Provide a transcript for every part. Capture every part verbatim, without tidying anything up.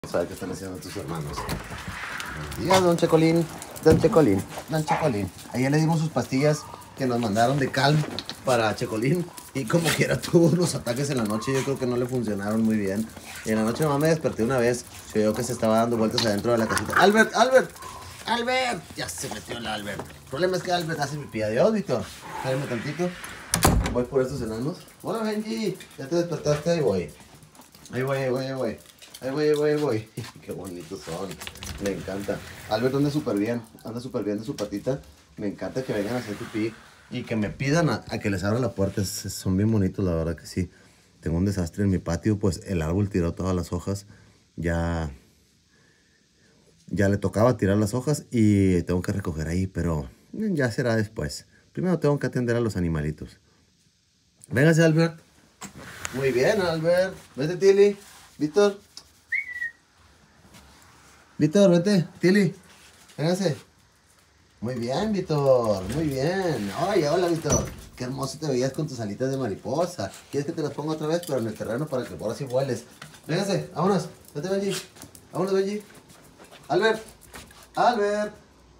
Vamos a ver qué están haciendo tus hermanos. Buenos días, don Checolín. Don Checolín. Don Checolín. Ayer le dimos sus pastillas que nos mandaron de Calm para Checolín. Y como quiera tuvo unos ataques en la noche. Yo creo que no le funcionaron muy bien. Y en la noche nomás me desperté una vez. Se vio que se estaba dando vueltas adentro de la casita. ¡Albert! ¡Albert! ¡Albert! Ya se metió el Albert. El problema es que Albert hace pipí. Adiós, Víctor. Espérame tantito. Voy por estos enanos. Hola, Benji. Ya te despertaste. Ahí voy. Ahí voy, ahí voy, ahí voy. Ahí voy, ahí voy, ahí voy. Qué bonitos son. Me encanta. Albert anda súper bien. Anda súper bien de su patita. Me encanta que vengan a hacer pipí y que me pidan a, a que les abra la puerta. Es, son bien bonitos, la verdad que sí. Tengo un desastre en mi patio, pues el árbol tiró todas las hojas. Ya, ya le tocaba tirar las hojas y tengo que recoger ahí, pero ya será después. Primero tengo que atender a los animalitos. Véngase, Albert. Muy bien, Albert. Vete, Tilly. Víctor. Víctor, vete. Tilly. Véngase. Muy bien, Víctor. Muy bien. Oye, hola, Víctor. Qué hermoso te veías con tus alitas de mariposa. ¿Quieres que te las ponga otra vez, pero en el terreno para que ahora sí vueles? Véngase. Vámonos. Vete, Benji. Vámonos, Benji. Albert. Albert.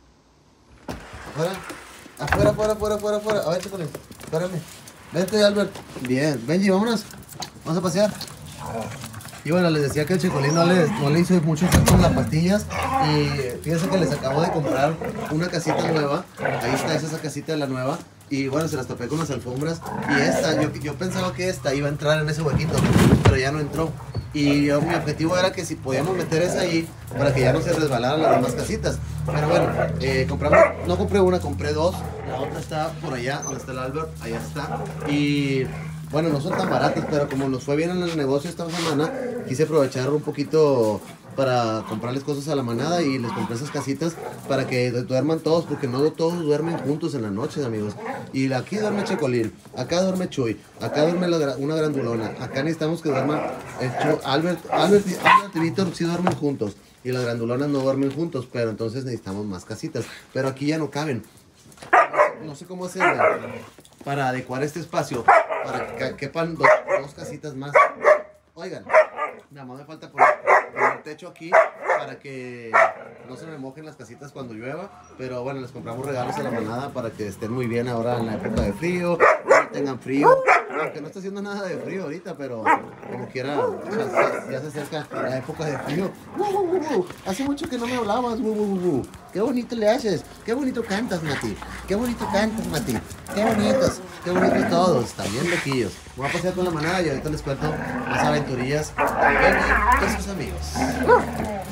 Afuera. Afuera, afuera, afuera, afuera, afuera. A ver, Chocolín. Espérame. Vete, Albert. Bien. Benji, vámonos. Vamos a pasear. Y bueno, les decía que el Checolín no le, no le hizo mucho efecto con las pastillas. Y fíjense que les acabo de comprar una casita nueva. Ahí está, esa es esa casita de la nueva. Y bueno, se las topé con las alfombras. Y esta, yo, yo pensaba que esta iba a entrar en ese huequito, pero ya no entró. Y yo, mi objetivo era que si podíamos meter esa ahí para que ya no se resbalaran las demás casitas. Pero bueno, eh, compramos, no compré una, compré dos. La otra está por allá, donde está el Albert, allá está. Y bueno, no son tan baratas, pero como nos fue bien en el negocio esta semana, quise aprovechar un poquito para comprarles cosas a la manada y les compré esas casitas para que duerman todos, porque no todos duermen juntos en la noche, amigos. Y aquí duerme Checolín, acá duerme Chuy, acá duerme la, una grandulona, acá necesitamos que duerman el Chuy, Albert, Albert, Albert y Víctor sí duermen juntos y las grandulonas no duermen juntos, pero entonces necesitamos más casitas, pero aquí ya no caben. No sé cómo hacer para adecuar este espacio para que quepan dos, dos casitas más. Oigan, nada más me falta poner, poner techo aquí para que no se me mojen las casitas cuando llueva. Pero bueno, les compramos regalos a la manada para que estén muy bien ahora en la época de frío, no tengan frío. Aunque no está haciendo nada de frío ahorita, pero como quiera, ya, ya se acerca la época de frío. Uh, uh, uh, uh. Hace mucho que no me hablabas. Uh, uh, uh. Qué bonito le haces, qué bonito cantas, Mati. Qué bonito cantas, Mati. Qué bonitos, qué bonitos todos, están bien loquillos. Voy a pasear con la manada y ahorita les cuento las aventurillas de Benji y sus amigos.